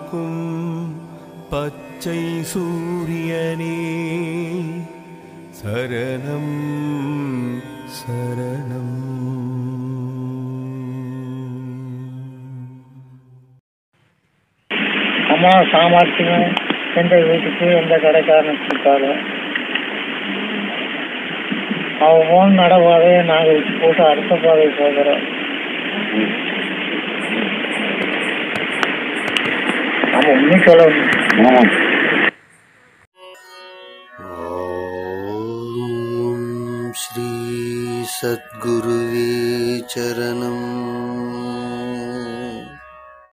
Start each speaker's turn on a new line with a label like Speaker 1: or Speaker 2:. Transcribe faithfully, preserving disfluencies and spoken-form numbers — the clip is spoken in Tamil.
Speaker 1: காக்கும் பச்சை சூரியனே சரணம் சரணம்.
Speaker 2: அம்மா சாமர்த்தியம் எந்த வீட்டுக்கு எந்த கடைக்காரனுக்கு கொடுத்தாலும் அவன் போன நடப்பாதையை நாங்கள் வச்சு போட்டு அடுத்த பாதை போகிறோம். நம்ம ஒன்றும் சொல்ல